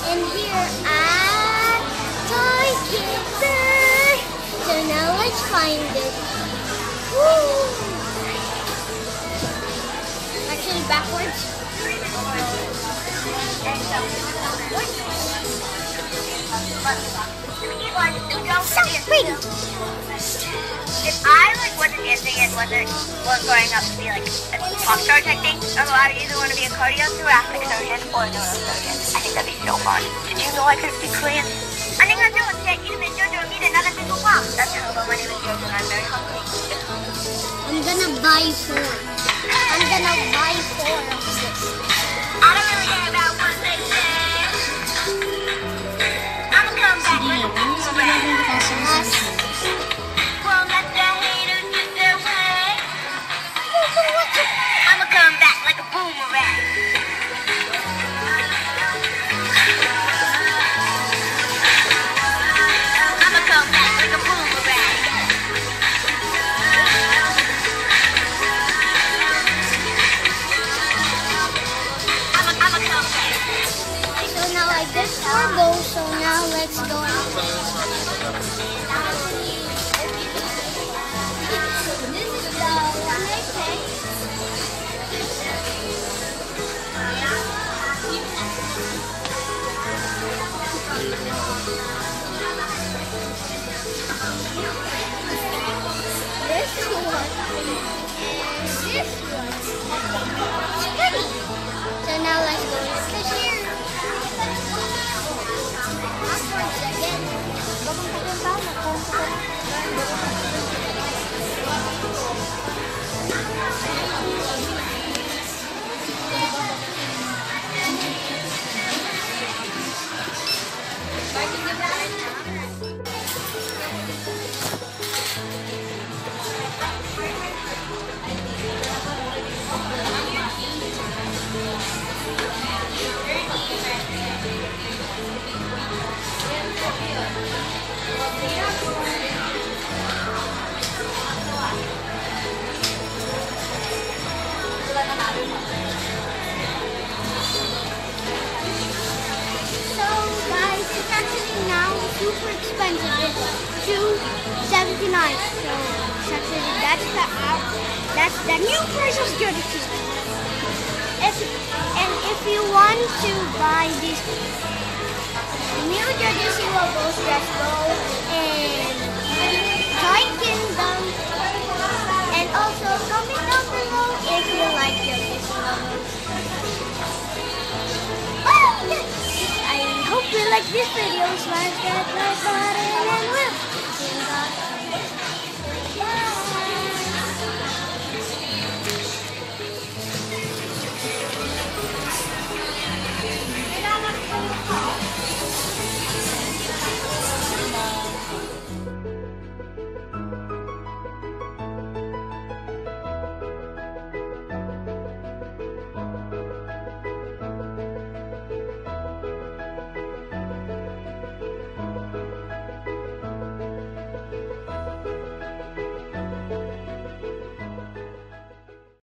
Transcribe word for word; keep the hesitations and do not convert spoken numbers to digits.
And here at Toy Kitten. So now let's find it. Woo! Actually backwards. So pretty. If I like wasn't dancing and wasn't was growing up to be like a pop star type thing, although I would either want to be a cardiothoracic surgeon or a neurosurgeon. I think that'd be so fun. Did you know I could speak Korean? 안녕하세요. 제 이름은 조조입니다. 나는 태국어. That's hello. My name is Jojo and I'm very hungry. I'm gonna buy four. I'm gonna buy four of this. I don't really care about what they say. I'ma come back like a boomerang. Won't let the haters get their way. I'ma come back like a boomerang. I'ma come back like a boomerang. I'ma, I'ma come back. So now I did four bowls, so now let's go. This is the one I picked. This one and this one. It's pretty. So now let's go to the cashier. Backwards again. Super expensive. It's two seventy-nine. So it's actually that's the out. That's the new price of Jojo Siwa. If and if you want to buy this new Jojo Siwa Ghost Dress Bowl and Toy Kingdom, and also comment down below if you like Jojo Siwa. I hope you like this video. Smash that like button.